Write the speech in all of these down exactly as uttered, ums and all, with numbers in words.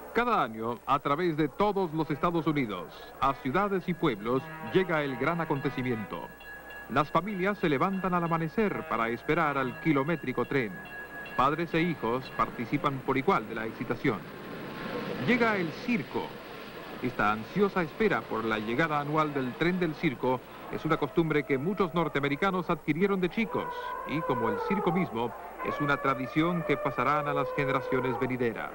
Cada año, a través de todos los Estados Unidos, a ciudades y pueblos, llega el gran acontecimiento. Las familias se levantan al amanecer para esperar al kilométrico tren. Padres e hijos participan por igual de la excitación. Llega el circo. Esta ansiosa espera por la llegada anual del tren del circo es una costumbre que muchos norteamericanos adquirieron de chicos y, como el circo mismo, es una tradición que pasarán a las generaciones venideras.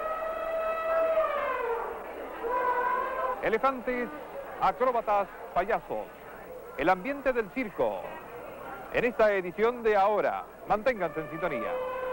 Elefantes, acróbatas, payasos. El ambiente del circo. En esta edición de Ahora, manténganse en sintonía.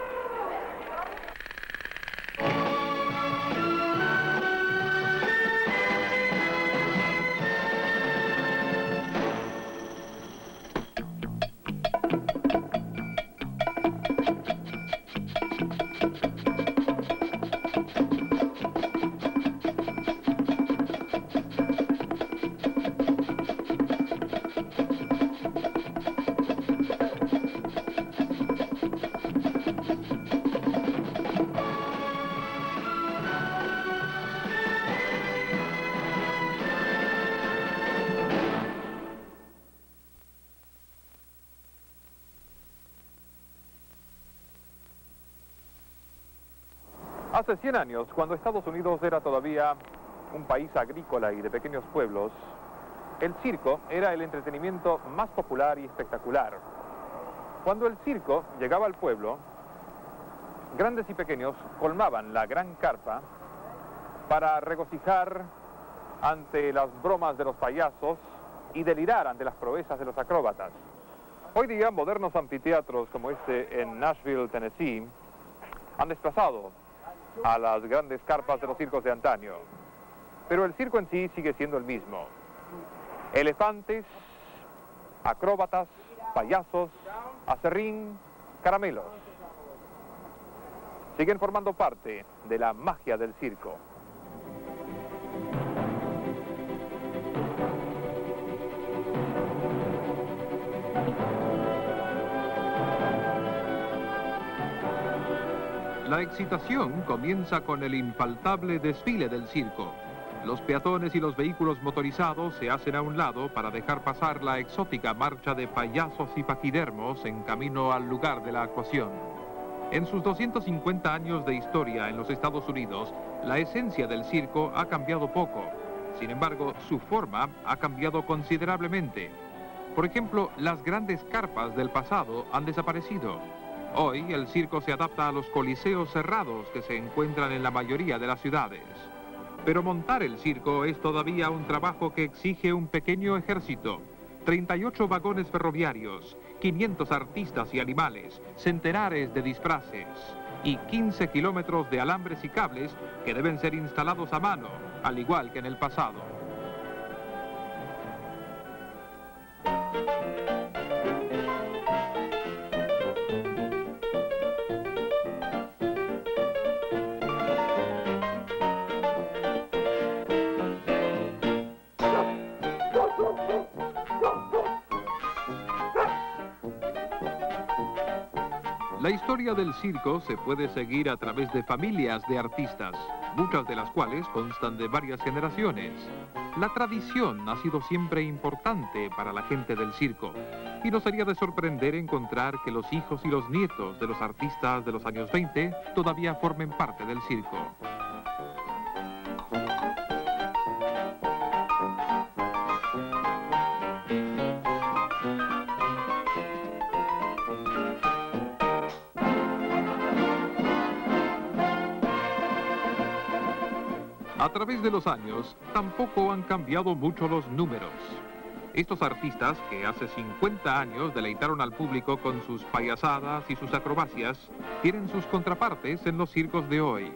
Hace cien años, cuando Estados Unidos era todavía un país agrícola y de pequeños pueblos, el circo era el entretenimiento más popular y espectacular. Cuando el circo llegaba al pueblo, grandes y pequeños colmaban la gran carpa para regocijar ante las bromas de los payasos y delirar ante las proezas de los acróbatas. Hoy día, modernos anfiteatros como este en Nashville, Tennessee, han desplazado a las grandes carpas de los circos de antaño. Pero el circo en sí sigue siendo el mismo. Elefantes, acróbatas, payasos, acerrín, caramelos. Siguen formando parte de la magia del circo. La excitación comienza con el infaltable desfile del circo. Los peatones y los vehículos motorizados se hacen a un lado para dejar pasar la exótica marcha de payasos y paquidermos en camino al lugar de la actuación. En sus doscientos cincuenta años de historia en los Estados Unidos, la esencia del circo ha cambiado poco. Sin embargo, su forma ha cambiado considerablemente. Por ejemplo, las grandes carpas del pasado han desaparecido. Hoy, el circo se adapta a los coliseos cerrados que se encuentran en la mayoría de las ciudades. Pero montar el circo es todavía un trabajo que exige un pequeño ejército. treinta y ocho vagones ferroviarios, quinientos artistas y animales, centenares de disfraces y quince kilómetros de alambres y cables que deben ser instalados a mano, al igual que en el pasado. La historia del circo se puede seguir a través de familias de artistas, muchas de las cuales constan de varias generaciones. La tradición ha sido siempre importante para la gente del circo, y no sería de sorprender encontrar que los hijos y los nietos de los artistas de los años veinte todavía formen parte del circo. A través de los años, tampoco han cambiado mucho los números. Estos artistas, que hace cincuenta años deleitaron al público con sus payasadas y sus acrobacias, tienen sus contrapartes en los circos de hoy.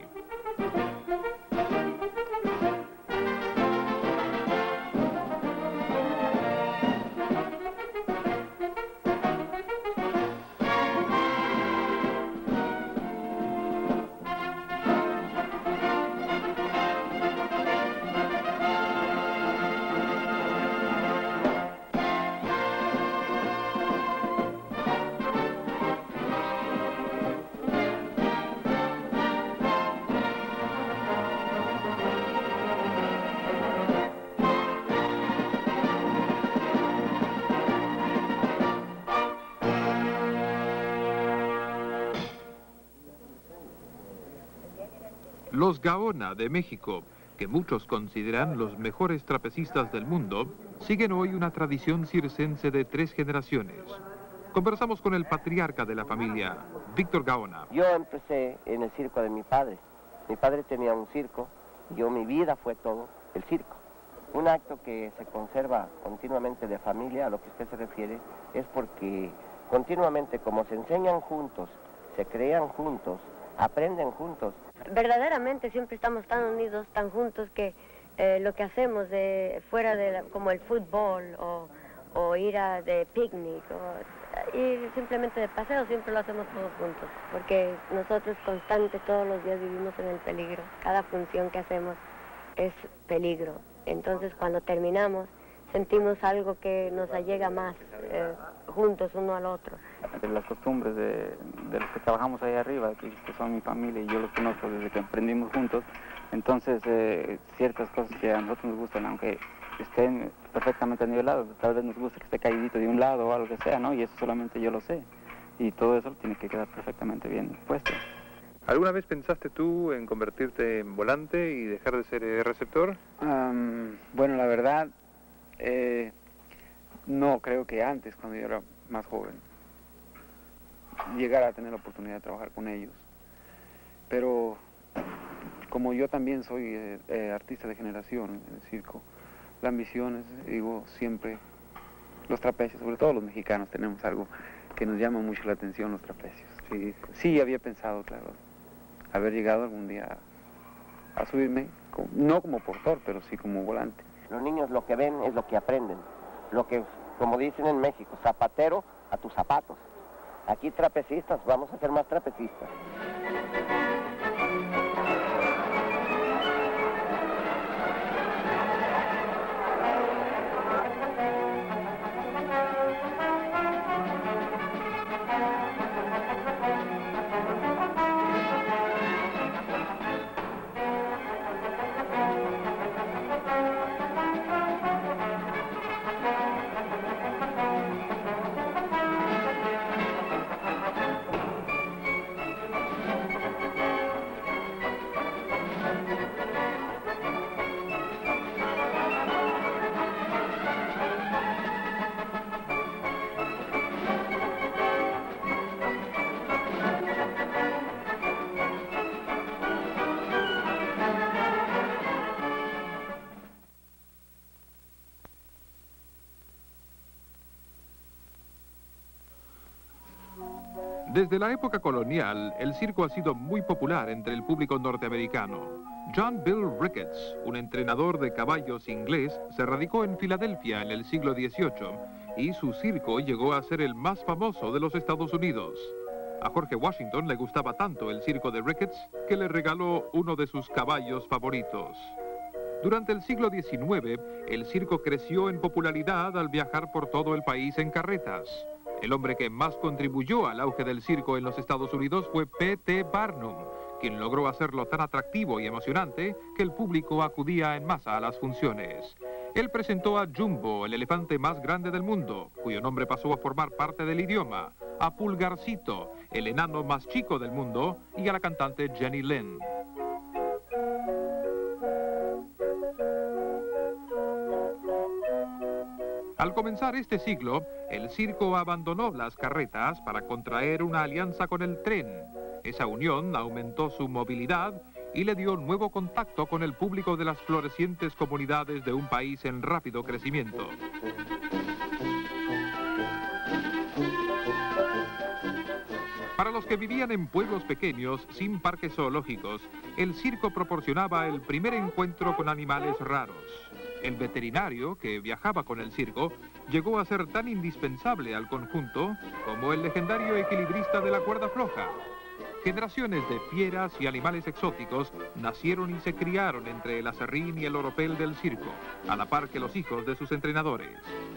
Los Gaona de México, que muchos consideran los mejores trapecistas del mundo, siguen hoy una tradición circense de tres generaciones. Conversamos con el patriarca de la familia, Víctor Gaona. Yo empecé en el circo de mi padre. Mi padre tenía un circo, y yo mi vida fue todo el circo. Un acto que se conserva continuamente de familia, a lo que usted se refiere, es porque continuamente, como se enseñan juntos, se crean juntos, aprenden juntos. Verdaderamente siempre estamos tan unidos, tan juntos, que eh, lo que hacemos de fuera de la, como el fútbol o, o ir a de picnic o ir simplemente de paseo, siempre lo hacemos todos juntos, porque nosotros constantes todos los días vivimos en el peligro. Cada función que hacemos es peligro. Entonces cuando terminamos sentimos algo que nos allega más eh, juntos uno al otro. Las costumbres de, de los que trabajamos ahí arriba, que, que son mi familia y yo los conozco desde que emprendimos juntos, entonces eh, ciertas cosas que a nosotros nos gustan, aunque estén perfectamente nivelados, tal vez nos guste que esté caídito de un lado o algo que sea, ¿no? Y eso solamente yo lo sé, y todo eso tiene que quedar perfectamente bien puesto. ¿Alguna vez pensaste tú en convertirte en volante y dejar de ser eh, receptor? Um, bueno, la verdad, eh, no, creo que antes, cuando yo era más joven, llegar a tener la oportunidad de trabajar con ellos. Pero como yo también soy eh, eh, artista de generación en el circo, la ambición es, digo, siempre los trapecios, sobre todo los mexicanos, tenemos algo que nos llama mucho la atención, los trapecios. Sí, sí había pensado, claro, haber llegado algún día a, a subirme, como, no como portor, pero sí como volante. Los niños lo que ven es lo que aprenden. Lo que, como dicen en México, zapatero a tus zapatos. Aquí trapecistas, vamos a ser más trapecistas. Desde la época colonial, el circo ha sido muy popular entre el público norteamericano. John Bill Ricketts, un entrenador de caballos inglés, se radicó en Filadelfia en el siglo dieciocho y su circo llegó a ser el más famoso de los Estados Unidos. A George Washington le gustaba tanto el circo de Ricketts que le regaló uno de sus caballos favoritos. Durante el siglo diecinueve, el circo creció en popularidad al viajar por todo el país en carretas. El hombre que más contribuyó al auge del circo en los Estados Unidos fue P T Barnum, quien logró hacerlo tan atractivo y emocionante que el público acudía en masa a las funciones. Él presentó a Jumbo, el elefante más grande del mundo, cuyo nombre pasó a formar parte del idioma, a Pulgarcito, el enano más chico del mundo, y a la cantante Jenny Lind. Al comenzar este siglo, el circo abandonó las carretas para contraer una alianza con el tren. Esa unión aumentó su movilidad y le dio nuevo contacto con el público de las florecientes comunidades de un país en rápido crecimiento. Para los que vivían en pueblos pequeños, sin parques zoológicos, el circo proporcionaba el primer encuentro con animales raros. El veterinario, que viajaba con el circo, llegó a ser tan indispensable al conjunto como el legendario equilibrista de la cuerda floja. Generaciones de fieras y animales exóticos nacieron y se criaron entre el aserrín y el oropel del circo, a la par que los hijos de sus entrenadores.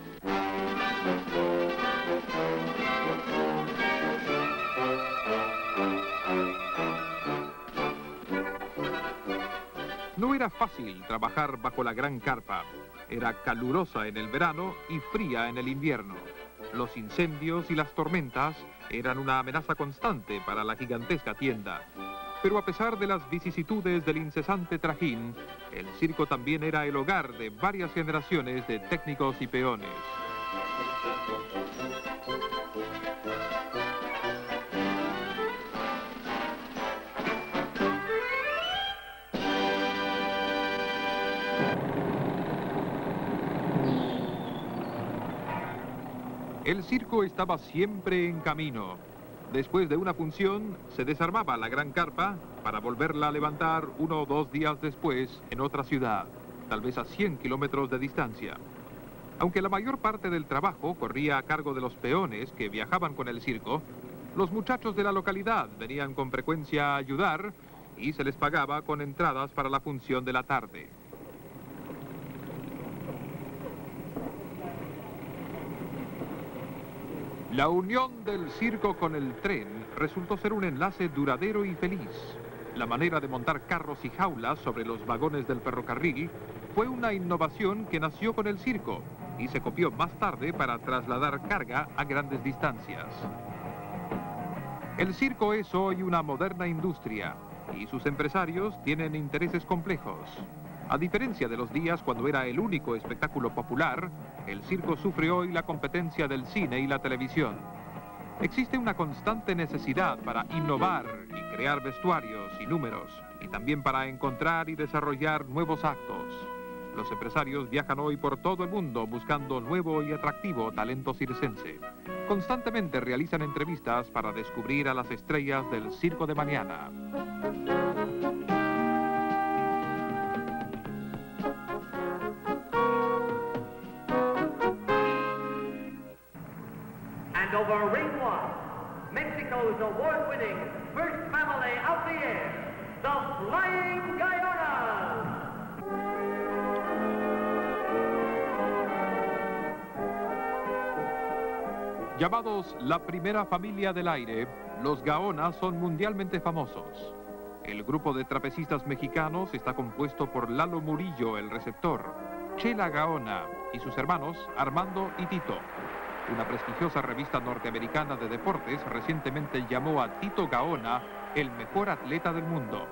No era fácil trabajar bajo la gran carpa. Era calurosa en el verano y fría en el invierno. Los incendios y las tormentas eran una amenaza constante para la gigantesca tienda. Pero a pesar de las vicisitudes del incesante trajín, el circo también era el hogar de varias generaciones de técnicos y peones. El circo estaba siempre en camino. Después de una función, se desarmaba la gran carpa para volverla a levantar uno o dos días después en otra ciudad, tal vez a cien kilómetros de distancia. Aunque la mayor parte del trabajo corría a cargo de los peones que viajaban con el circo, los muchachos de la localidad venían con frecuencia a ayudar y se les pagaba con entradas para la función de la tarde. La unión del circo con el tren resultó ser un enlace duradero y feliz. La manera de montar carros y jaulas sobre los vagones del ferrocarril fue una innovación que nació con el circo y se copió más tarde para trasladar carga a grandes distancias. El circo es hoy una moderna industria y sus empresarios tienen intereses complejos. A diferencia de los días cuando era el único espectáculo popular, el circo sufre hoy la competencia del cine y la televisión. Existe una constante necesidad para innovar y crear vestuarios y números, y también para encontrar y desarrollar nuevos actos. Los empresarios viajan hoy por todo el mundo buscando nuevo y atractivo talento circense. Constantemente realizan entrevistas para descubrir a las estrellas del circo de mañana. Over ring one, Mexico's award-winning first family of the year, the Flying Gaionas. Llamados la primera familia del aire, los Gaona son mundialmente famosos. El grupo de trapecistas mexicanos está compuesto por Lalo Murillo, el receptor, Chela Gaona y sus hermanos Armando y Tito. Una prestigiosa revista norteamericana de deportes recientemente llamó a Tito Gaona el mejor atleta del mundo.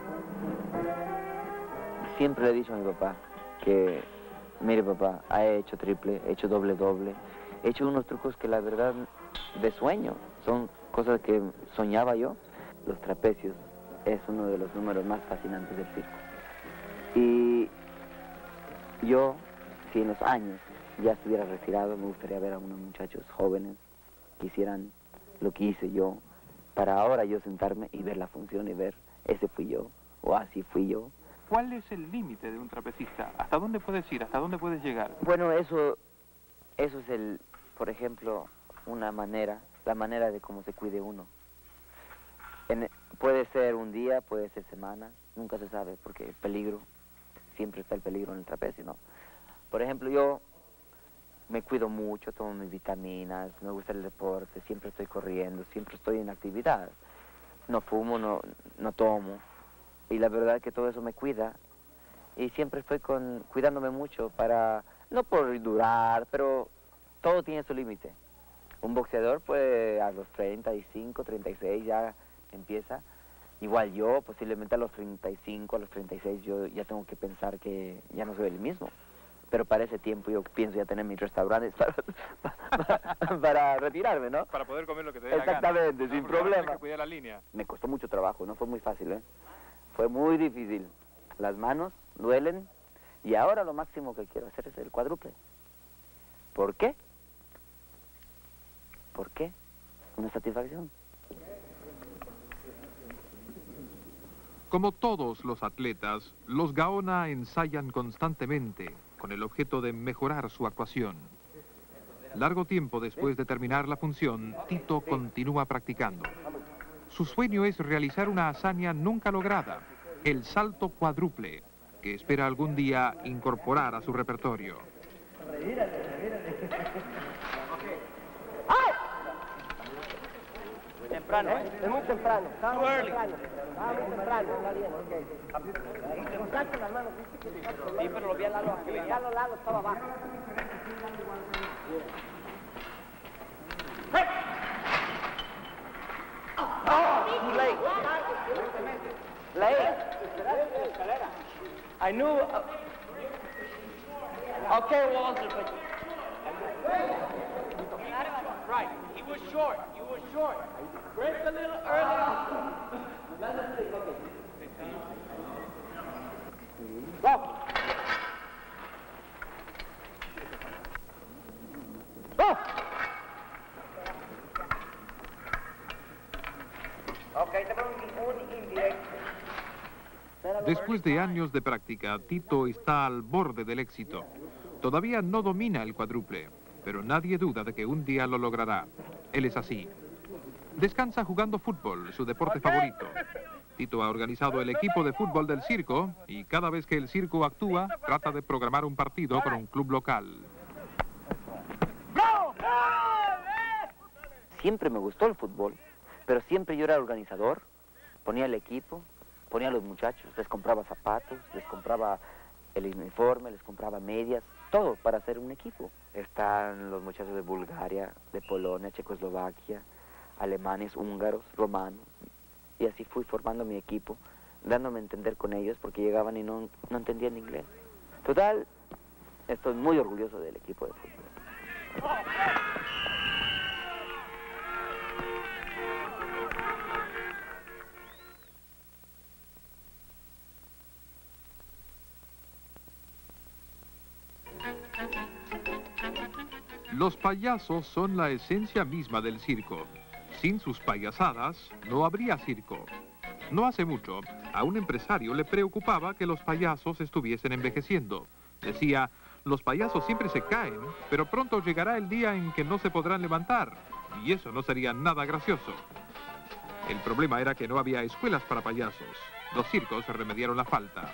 Siempre le he dicho a mi papá que, mire papá, ha hecho triple, he hecho doble doble, he hecho unos trucos que la verdad de sueño, son cosas que soñaba yo. Los trapecios es uno de los números más fascinantes del circo. Y yo, si en los años ya estuviera retirado, me gustaría ver a unos muchachos jóvenes que hicieran lo que hice yo, para ahora yo sentarme y ver la función y ver, ese fui yo, o así fui yo. ¿Cuál es el límite de un trapecista? ¿Hasta dónde puedes ir? ¿Hasta dónde puedes llegar? Bueno, eso, eso es el, por ejemplo, una manera, la manera de cómo se cuide uno. En, puede ser un día, puede ser semanas, nunca se sabe, porque el peligro, siempre está el peligro en el trapecio, ¿no? Por ejemplo, yo me cuido mucho, tomo mis vitaminas, me gusta el deporte, siempre estoy corriendo, siempre estoy en actividad. No fumo, no, no tomo. Y la verdad es que todo eso me cuida. Y siempre estoy con, cuidándome mucho para, no por durar, pero todo tiene su límite. Un boxeador, pues, a los treinta y cinco, treinta y seis ya empieza. Igual yo, posiblemente a los treinta y cinco, a los treinta y seis, yo ya tengo que pensar que ya no soy el mismo. Pero para ese tiempo yo pienso ya tener mis restaurantes para, para, para retirarme, ¿no? Para poder comer lo que te dé la gana. Exactamente, sin problema. Que cuidar la línea. Me costó mucho trabajo, no fue muy fácil, ¿eh? Fue muy difícil. Las manos duelen y ahora lo máximo que quiero hacer es el cuádruple. ¿Por qué? ¿Por qué? Una satisfacción. Como todos los atletas, los Gaona ensayan constantemente con el objeto de mejorar su actuación. Largo tiempo después de terminar la función, Tito continúa practicando. Su sueño es realizar una hazaña nunca lograda, el salto cuádruple, que espera algún día incorporar a su repertorio. Temprano, ¿eh? Es muy temprano. Está muy temprano. Está muy temprano. Está bien, ok. Contacto las manos. Sí, pero lo vi al lado aquí. Ya al lado estaba abajo. ¡Oh! Too late. Late. I knew. Uh, okay, Walter, but. Right. He was short. You were short. Break a little early. Go. Go. Okay, un indirecto. Después de años de práctica, Tito está al borde del éxito. Todavía no domina el cuádruple, pero nadie duda de que un día lo logrará. Él es así. Descansa jugando fútbol, su deporte favorito. Tito ha organizado el equipo de fútbol del circo y cada vez que el circo actúa, trata de programar un partido con un club local. Siempre me gustó el fútbol, pero siempre yo era organizador, ponía el equipo, ponía a los muchachos, les compraba zapatos, les compraba el uniforme, les compraba medias, todo para hacer un equipo. Están los muchachos de Bulgaria, de Polonia, Checoslovaquia, alemanes, húngaros, romanos, y así fui formando mi equipo, dándome a entender con ellos porque llegaban y no, no entendían inglés. Total, estoy muy orgulloso del equipo de fútbol. Los payasos son la esencia misma del circo. Sin sus payasadas, no habría circo. No hace mucho, a un empresario le preocupaba que los payasos estuviesen envejeciendo. Decía, los payasos siempre se caen, pero pronto llegará el día en que no se podrán levantar, y eso no sería nada gracioso. El problema era que no había escuelas para payasos. Los circos remediaron la falta.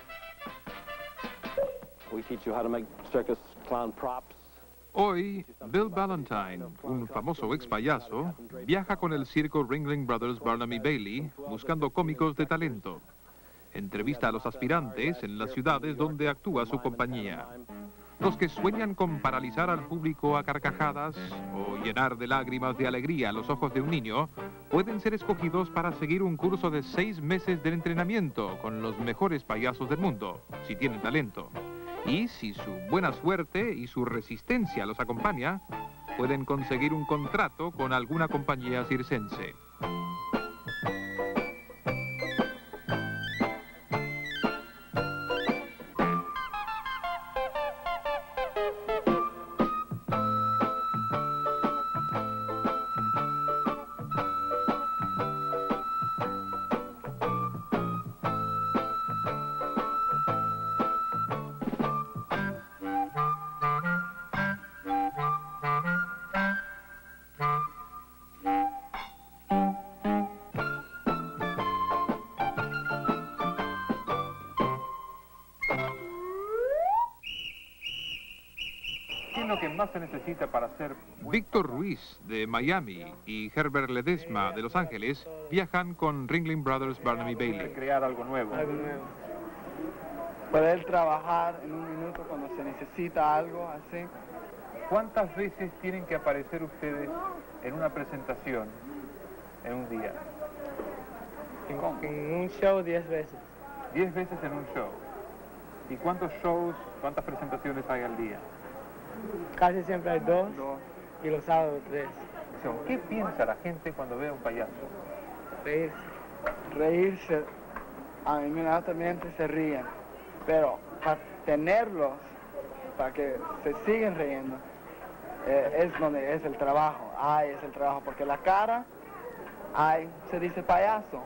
We teach you how to make circus clown props. Hoy, Bill Valentine, un famoso ex payaso, viaja con el circo Ringling Brothers Barnum y Bailey buscando cómicos de talento. Entrevista a los aspirantes en las ciudades donde actúa su compañía. Los que sueñan con paralizar al público a carcajadas o llenar de lágrimas de alegría los ojos de un niño, pueden ser escogidos para seguir un curso de seis meses de entrenamiento con los mejores payasos del mundo, si tienen talento. Y si su buena suerte y su resistencia los acompaña, pueden conseguir un contrato con alguna compañía circense. ¿Qué es lo que más se necesita para hacer? Víctor Ruiz, de Miami, y Herbert Ledesma, de Los Ángeles, viajan con Ringling Brothers Barnum y Bailey. Crear algo nuevo. Algo nuevo. Poder trabajar en un minuto cuando se necesita algo así. ¿Cuántas veces tienen que aparecer ustedes en una presentación en un día? En, en un show diez veces. Diez veces en un show. ¿Y cuántos shows, cuántas presentaciones hay al día? Casi siempre hay dos, dos. Y los sábados tres. ¿Qué piensa la gente cuando ve a un payaso? Reírse. Reírse. A mí inmediatamente se ríen. Pero para tenerlos, para que se sigan riendo, eh, es donde es el trabajo. Ay, es el trabajo. Porque la cara, ay, se dice payaso.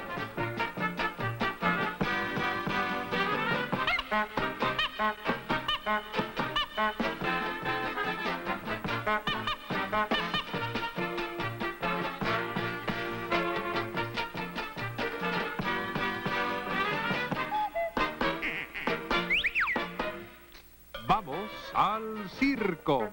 ¡Vamos al circo!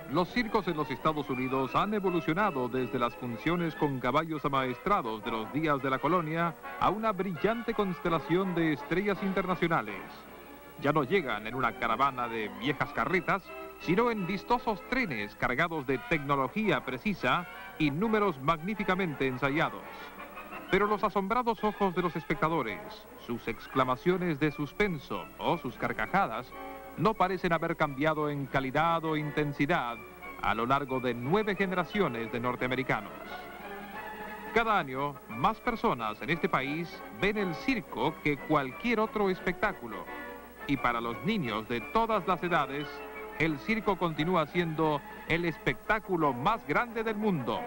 Los circos en los Estados Unidos han evolucionado desde las funciones con caballos amaestrados de los días de la colonia a una brillante constelación de estrellas internacionales. Ya no llegan en una caravana de viejas carretas, sino en vistosos trenes cargados de tecnología precisa y números magníficamente ensayados. Pero los asombrados ojos de los espectadores, sus exclamaciones de suspenso o sus carcajadas, no parecen haber cambiado en calidad o intensidad a lo largo de nueve generaciones de norteamericanos. Cada año, más personas en este país ven el circo que cualquier otro espectáculo. Y para los niños de todas las edades, el circo continúa siendo el espectáculo más grande del mundo.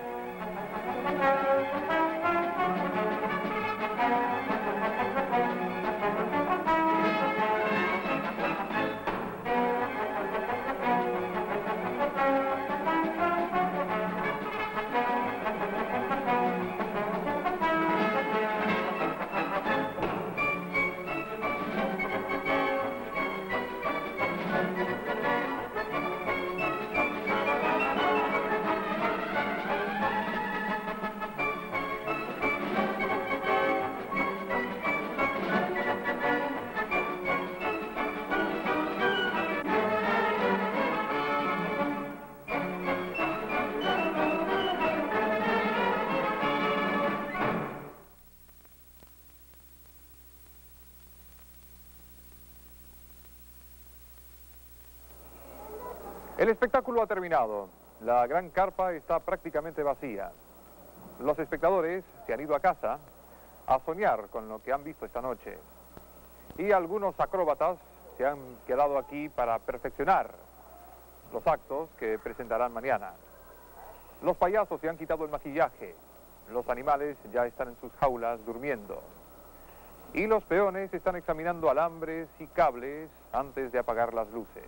El espectáculo ha terminado. La gran carpa está prácticamente vacía. Los espectadores se han ido a casa a soñar con lo que han visto esta noche. Y algunos acróbatas se han quedado aquí para perfeccionar los actos que presentarán mañana. Los payasos se han quitado el maquillaje. Los animales ya están en sus jaulas durmiendo. Y los peones están examinando alambres y cables antes de apagar las luces.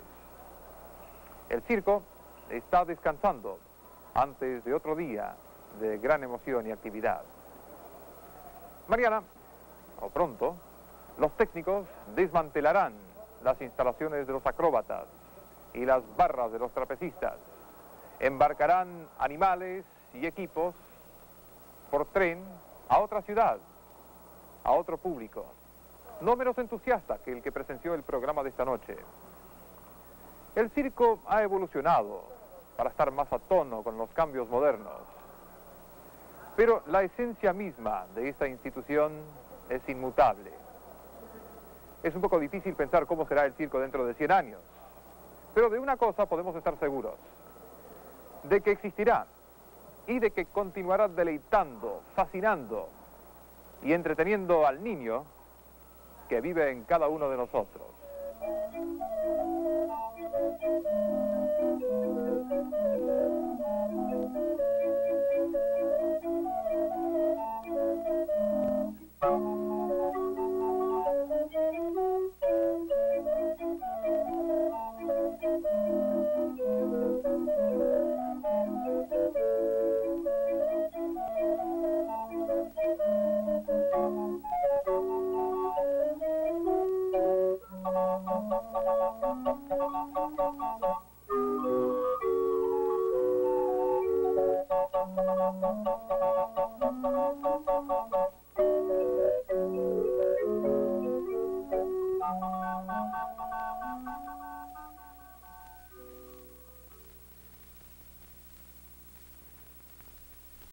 El circo está descansando antes de otro día de gran emoción y actividad. Mañana, o pronto, los técnicos desmantelarán las instalaciones de los acróbatas y las barras de los trapecistas. Embarcarán animales y equipos por tren a otra ciudad, a otro público, no menos entusiasta que el que presenció el programa de esta noche. El circo ha evolucionado para estar más a tono con los cambios modernos. Pero la esencia misma de esta institución es inmutable. Es un poco difícil pensar cómo será el circo dentro de cien años. Pero de una cosa podemos estar seguros: de que existirá y de que continuará deleitando, fascinando y entreteniendo al niño que vive en cada uno de nosotros.